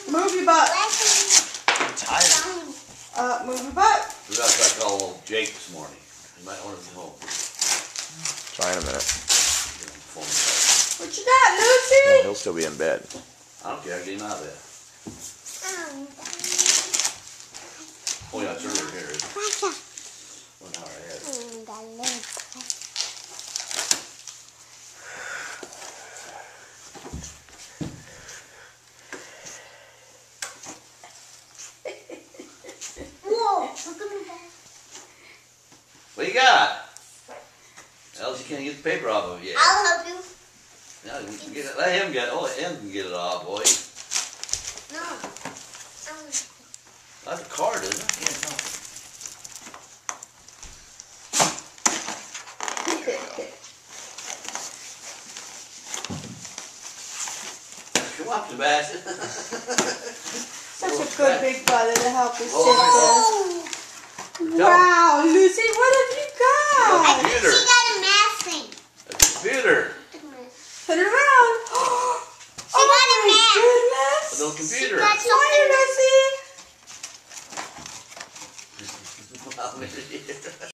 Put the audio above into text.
Move your butt. I'm tired. Move your butt. We got to call old Jake this morning. He might want to be home. Try in a minute. What you got, Lucy? Yeah, he'll still be in bed. I don't care. Get him out of there. Oh yeah, it's early here. 1 hour ahead. What you got? Else you can't get the paper off of it yet. I'll help you. Yeah, we can get it. Let him get it. Oh, let him can get it off, boy. No. That's a card, isn't it? Yeah, no. Come on, Sebastian. Such a good big brother to help us Oh, sit there. Wow, Lucy, what have you got? A computer. She got a math thing. A computer. Put it around. She got a math. Goodness. A little computer. She got Why, Lucy? Wow,